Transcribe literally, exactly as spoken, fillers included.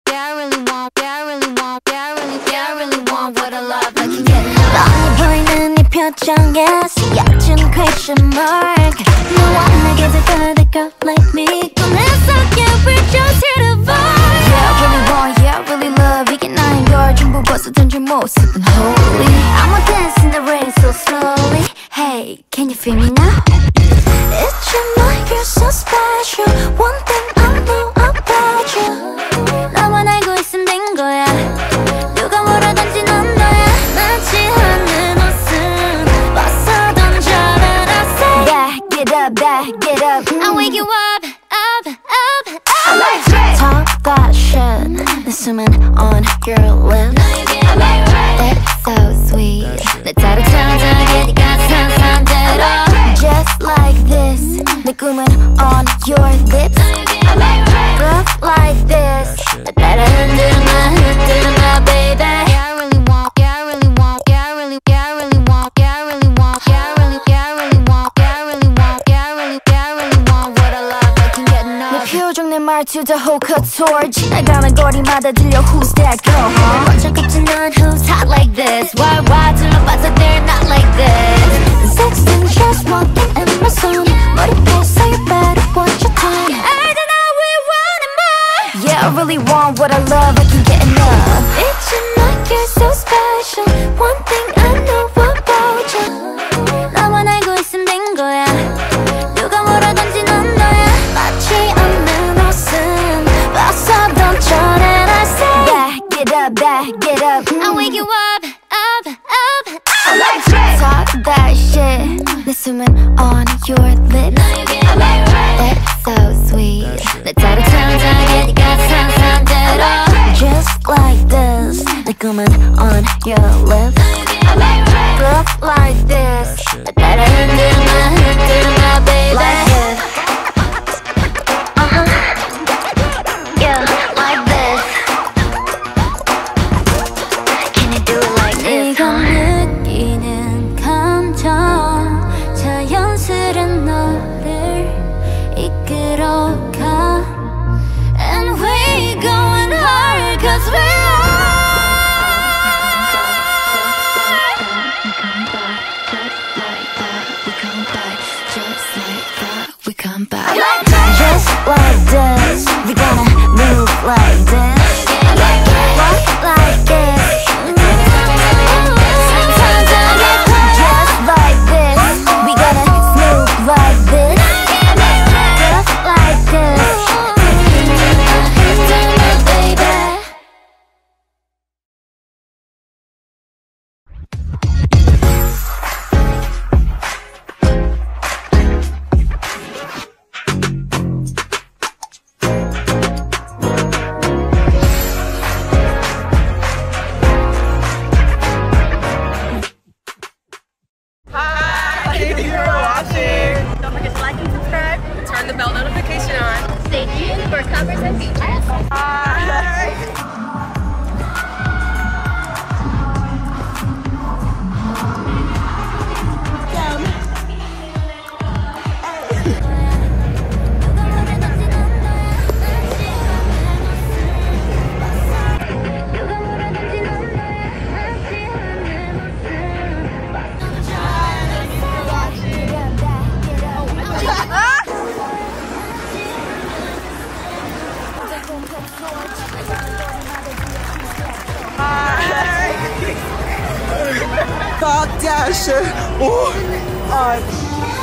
yeah, I really want, yeah, I really want, yeah, I really, yeah, I really want what I love. I can get enough. 뻔히 보이는 이 표정에 쓰여진 question mark. No one 내게 될 a girl like me. 꺼내서 yeah, we're just here to vibe. Yeah, I really want, yeah, I really love. 이게 나인 걸 전부 벗어던질 모습은 holy. I want dance in the rain so slowly. Hey, can you feel me now? It's your night, you're so special. One thing I know about you. 나만 알고 있으면 된 거야. 누가 뭐라든지 넌 너야. 마치 하는 옷은 벗어 던져라. I say back it up, back it up. I wake you up, up, up, up. I like it. Talk that shit. 내 숨은 on your lips. That's so sweet. 내 따뜻하게 네가 상상대로. Just like this. 내 꿈은 on your lips. Rough like this. 나 따라 흔들어놔 흔들어놔 baby. Yeah I really want, yeah I really want, yeah I really, yeah I really want, yeah I really want, yeah I really, yeah I really want, yeah I really want, yeah I really, yeah I really want what I love. I can get enough. 내 표정 내 말투 다 호커토르 지나가는 거리마다 들려 who's that girl huh? 먼저 꼽지 넌 who's hot like this. Why why 둘러봐서 they're not like this. Sex and just one thing in my zone. 머리 펴서 you better watch your tone. 알잖아 we want it more. Yeah I really want what I love. I can get enough. It's your night you're so special. One thing I know about you. 나만 알고 있으면 된 거야. 누가 뭐라든지 넌 너야. 마치 없는 옷은 벗어 던져라. I say back it up, back it up. I wake you up, up, up, up. I like it. Talk that shit. 내 숨은 on your lips. That's so sweet. 내 따뜻하게 네가 상상대로. Just like this. 내 꿈은 on your lips. Rough like this. 나 따라 흔들어놔 흔들어놔 baby. Like it. Uh-huh. Yeah, like this. Can you do it like this? 네가 느끼는 감정 자연스런 너를 이끌어가. And we going hard cause we are. We come back just like this. We gonna move like this. Walk like this. Just like this. We gonna move like this. Just like this. Baby. Turn the bell notification on. Stay tuned for covers and features. Hi. Talk that shit. Ooh. Uh,